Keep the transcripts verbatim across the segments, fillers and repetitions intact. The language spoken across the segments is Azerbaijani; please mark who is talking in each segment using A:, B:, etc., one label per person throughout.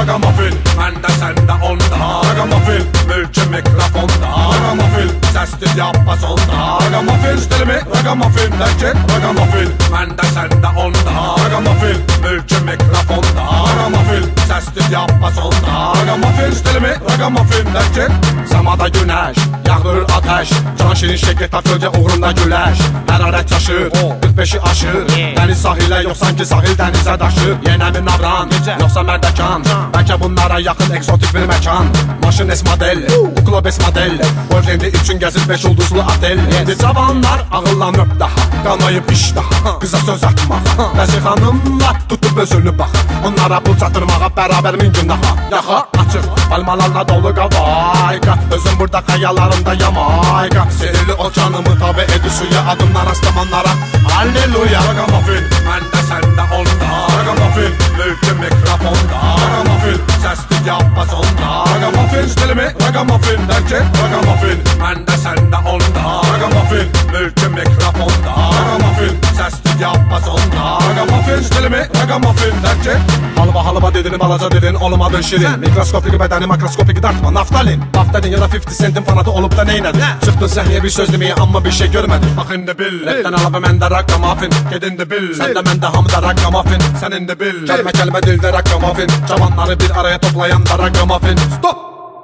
A: Ragamuffin, məndə səndə onda. Ragamuffin, mülkü mikrofonda. Ragamuffin, səsli diapazonda. Ragamuffin, stilimi, ragamuffin, dərkin. Ragamuffin, məndə səndə onda. Ragamuffin, mülkü mikrofonda. Ragamuffin, səsli diapazonda. Ragamuffin, stilimi, ragamuffin, dərkin. Samada günəş, yağdırır ateş. Can şirin şeqet gölgə uğrunda güləş. Hərarət çaşır, qırx beşi aşır. Dəniz sahilə yox sanki sahil dənizə daşır. Yenə mi navran, yoxsa mərdəkan? Bəlkə bunlara yaxın eksotik bir məkan. Maşın S model, Uklo beş model. Boyfrendi üçün gəzir beş ulduzlu otel. İndi cavanlar ağıllanıb daha, qalmayıb iş daha. Qıza söz atmaq, bəzi xanımlar tutub özünü bax. Onlara pul çatırmağa bərabər min günaha. Yaxa açıq, palmalarla dolu qavayqa. Özüm burada xəyallarımda yamayqa. Sehirli o canımı tabi edi suya, adımlar astamanlara. Halleluya. Ragamuffin, məndə səndə onda. Ragamuffin, mülkü mikrofonda. Ragamuffin, səsli diapazonda. Ragamuffin, stilimi, ragamuffin, dərkin. Ragamuffin, məndə səndə onda. Ragamuffin, mülkü mikrofonda. Ragamuffin, səsli diapazonda. Ragamuffin, stilimi, ragamuffin, dərkin. Halva halva dedin, balaca dedin, olmadı şirin. Mikroskopik bədəni, makroskopik dartma, naftalin. Bax dedin ya da fifty centin fanatı olub da neynədin? Çıxdın səhnəyə bir söz deməyə, amma bir şey görmədin. Bax indi bil, ləbdən əlavə məndə ragamuffin. Gedin de bil, sən də məndə hamıda ragamuffin. Sən indi bil, kəlmə kəlmə dildə ragamuffin. Cavanları bir araya toplayan da ragamuffin. Stop!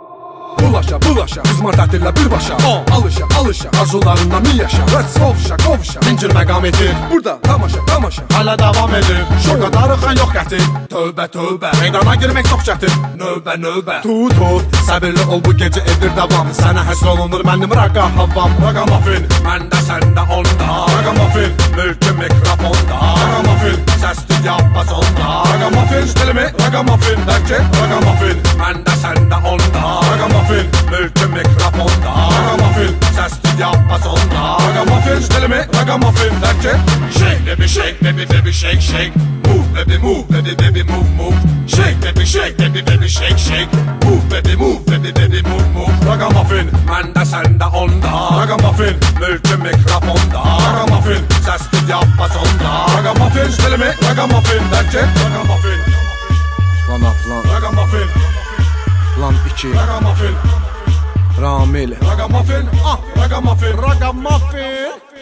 A: Bulaşa, bulaşa, qızmar tətillə birbaşa. Alışa, alışa, arzularında min yaşa. Rəts, qovuşa, qovuşa, mincir məqam edir. Burada, tamaşa, tamaşa, hələ davam edir. Şoka darıxan yox qətir. Tövbə, tövbə, meydana girmək çox çətin. Növbə, növbə, tut, tut, səbirli ol bu gecə edir davam. Sənə həsr olunur mənim raqa havam. Ragamuffin, məndə səndə onda. Ragamuffin, mülkü mikrofonda. Ragamuffin, səsli diapazonda. Ragamuffin, stilimi, ragamuffin, dərkin. Ragamuffin, məndə səndə onda. Ragamuffin, mülkü mikrofonda. Ragamuffin, səsli diapazonda. Ragamuffin, stilimi, ragamuffin, dərkin. Shake baby shake baby baby shake shake. Move baby move baby baby move move. Shake baby shake baby baby shake shake. Move baby move baby baby move move. Ragamuffin, məndə səndə onda. Ragamuffin, mülkü mikrofonda. Ragamuffin, səsli diapazonda. Ragamuffin, stilimi, ragamuffin, dərkin. Ragamuffin,
B: Plan A plan,
A: ragamuffin,
B: plan iki,
A: ragamuffin,
B: Ramil,
A: ragamuffin, ah, ragamuffin,
B: Ragamuffin.